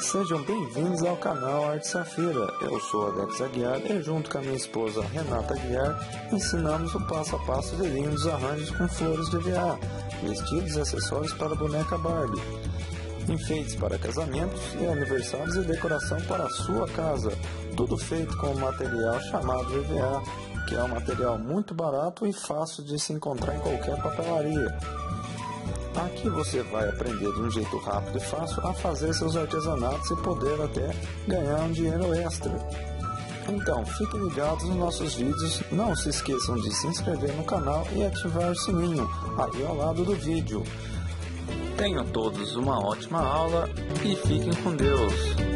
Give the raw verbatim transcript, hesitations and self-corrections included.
Sejam bem-vindos ao canal Arte Safira. Eu sou Alex Aguiar e junto com a minha esposa Renata Aguiar ensinamos o passo a passo de lindos arranjos com flores de E V A, vestidos e acessórios para a boneca Barbie, enfeites para casamentos e aniversários e decoração para a sua casa, tudo feito com um material chamado E V A, que é um material muito barato e fácil de se encontrar em qualquer papelaria. Aqui você vai aprender de um jeito rápido e fácil a fazer seus artesanatos e poder até ganhar um dinheiro extra. Então, fiquem ligados nos nossos vídeos, não se esqueçam de se inscrever no canal e ativar o sininho aí ao lado do vídeo. Tenham todos uma ótima aula e fiquem com Deus!